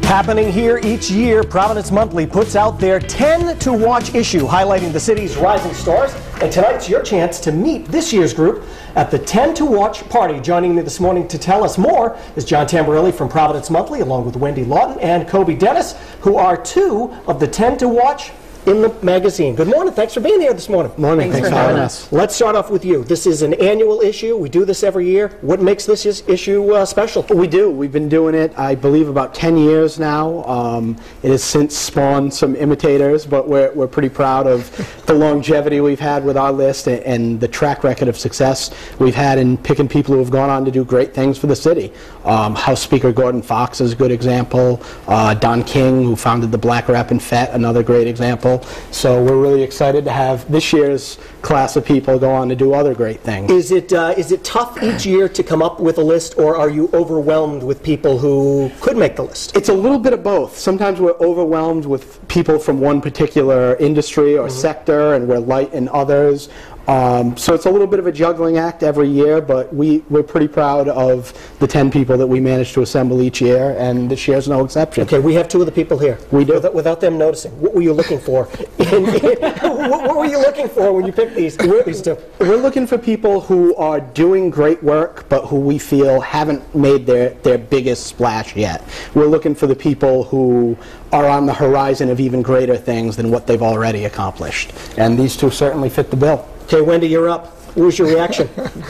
Happening here each year, Providence Monthly puts out their 10 to Watch issue, highlighting the city's rising stars. And tonight's your chance to meet this year's group at the 10 to Watch party. Joining me this morning to tell us more is John Tamborelli from Providence Monthly, along with Wendy Lawton and Kobe Dennis, who are two of the 10 to Watch in the magazine. Good morning. Thanks for being here this morning. Morning. Thanks for having us. Let's start off with you. This is an annual issue. We do this every year. What makes this issue special? We do. We've been doing it, I believe, about 10 years now. It has since spawned some imitators, but we're pretty proud of the longevity we've had with our list and the track record of success we've had in picking people who have gone on to do great things for the city. House Speaker Gordon Fox is a good example. Don King, who founded the Black Rap and FET, another great example. So we're really excited to have this year's class of people go on to do other great things. Is it tough each year to come up with a list, or are you overwhelmed with people who could make the list? It's a little bit of both. Sometimes we're overwhelmed with people from one particular industry or sector, and we're light in others. So it's a little bit of a juggling act every year, but we're pretty proud of the 10 people that we manage to assemble each year, and this year's no exception. Okay, we have two of the people here. We do. Without them noticing, what were you looking for? What were you looking for when you picked these two? We're looking for people who are doing great work, but who we feel haven't made their biggest splash yet. We're looking for the people who are on the horizon of even greater things than what they've already accomplished. And these two certainly fit the bill. Okay, Wendy, you're up. What was your reaction?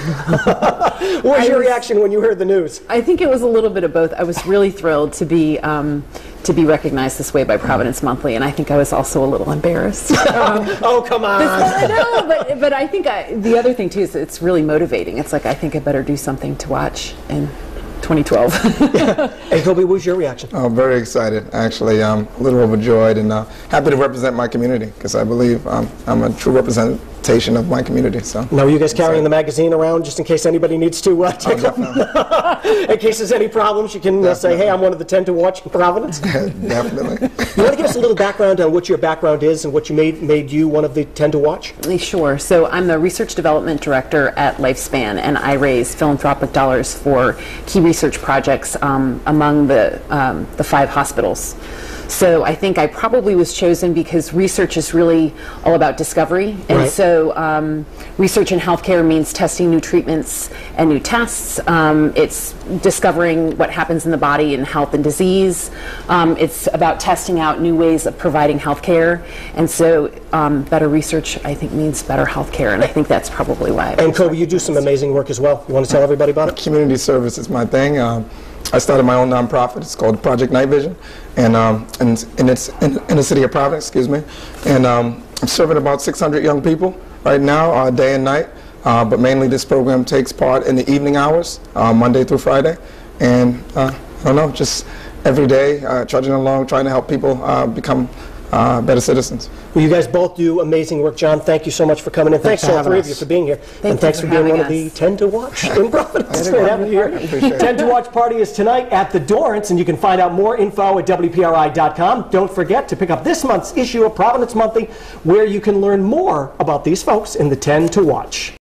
What was your reaction when you heard the news? I think it was a little bit of both. I was really thrilled to be recognized this way by Providence Monthly, and I think I was also a little embarrassed. Oh, come on! I know, but I think the other thing too is it's really motivating. It's like I think I better do something to watch in 2012. Hey, Kobe, what was your reaction? Oh, very excited. Actually, I'm a little overjoyed and happy to represent my community, because I believe I'm a true representation of my community. So. Now, are you guys carrying the magazine around just in case anybody needs to take them? In case there's any problems, you can say, hey, I'm one of the 10 to Watch in Providence? Definitely. You want to give us a little background on what your background is and what you made you one of the 10 to Watch? Sure. So I'm the Research Development Director at Lifespan, and I raise philanthropic dollars for key research projects among the 5 hospitals. So I think I probably was chosen because research is really all about discovery. And so research in healthcare means testing new treatments and new tests. It's discovering what happens in the body in health and disease. It's about testing out new ways of providing healthcare. And so better research, I think, means better healthcare. And I think that's probably why. And Kobe, you do some amazing work as well. You want to tell everybody about it? Community service is my thing. I started my own nonprofit. It's called Project Night Vision, and it's in the city of Providence, excuse me. And I'm serving about 600 young people right now, day and night. But mainly this program takes part in the evening hours, Monday through Friday. And I don't know, just every day, trudging along, trying to help people become better citizens. Well, you guys both do amazing work. John, thank you so much for coming in. Thanks to all three of you for being here. And thanks for being one of the 10 to Watch in Providence. Great having you here. 10 to Watch party is tonight at the Dorrance, and you can find out more info at WPRI.com. Don't forget to pick up this month's issue of Providence Monthly, where you can learn more about these folks in the 10 to Watch.